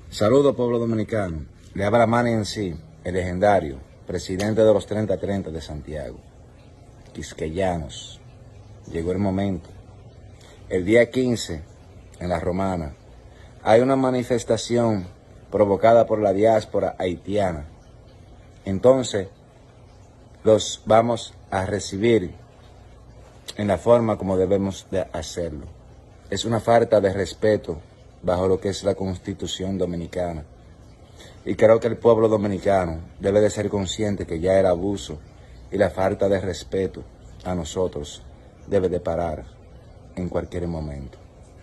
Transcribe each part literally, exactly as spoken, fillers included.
Saludos, pueblo dominicano. Le habla Manny en sí, el legendario presidente de los treinta treinta de Santiago. Quisqueyanos. Llegó el momento. El día quince, en La Romana, hay una manifestación provocada por la diáspora haitiana. Entonces, los vamos a recibir en la forma como debemos de hacerlo. Es una falta de respeto bajo lo que es la Constitución dominicana. Y creo que el pueblo dominicano debe de ser consciente que ya el abuso y la falta de respeto a nosotros debe de parar en cualquier momento.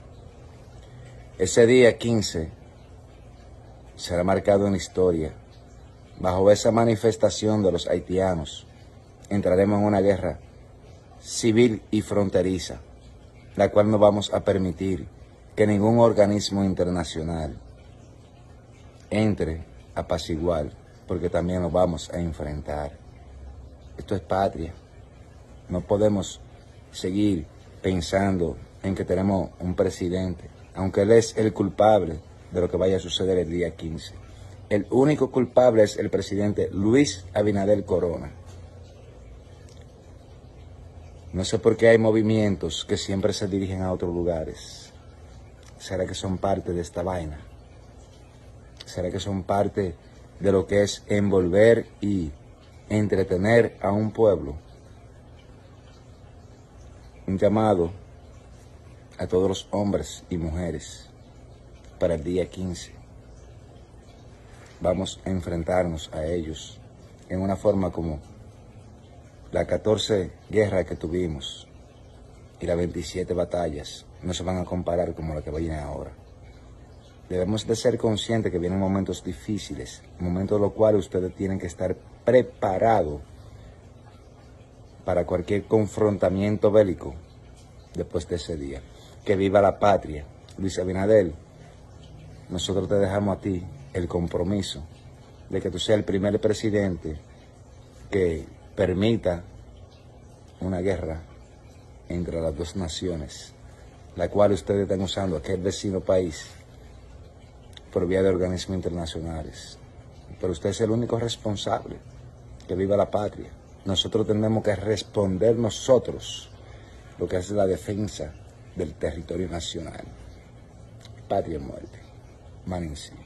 Ese día quince será marcado en la historia. Bajo esa manifestación de los haitianos, entraremos en una guerra civil y fronteriza, la cual no vamos a permitir que ningún organismo internacional entre a apaciguar, porque también nos vamos a enfrentar. Esto es patria. No podemos seguir pensando en que tenemos un presidente, aunque él es el culpable de lo que vaya a suceder el día quince. El único culpable es el presidente Luis Abinader Corona. No sé por qué hay movimientos que siempre se dirigen a otros lugares. ¿Será que son parte de esta vaina? ¿Será que son parte de lo que es envolver y entretener a un pueblo? Un llamado a todos los hombres y mujeres para el día quince. Vamos a enfrentarnos a ellos en una forma como las catorce guerras que tuvimos y las veintisiete batallas no se van a comparar como la que viene ahora. Debemos de ser conscientes que vienen momentos difíciles, momentos en los cuales ustedes tienen que estar preparados para cualquier confrontamiento bélico después de ese día. Que viva la patria. Luis Abinader, nosotros te dejamos a ti el compromiso de que tú seas el primer presidente que permita una guerra entre las dos naciones, la cual ustedes están usando aquel vecino país por vía de organismos internacionales. Pero usted es el único responsable. Que viva la patria. Nosotros tenemos que responder nosotros lo que es la defensa del territorio nacional. Patria o muerte. Manny en sí.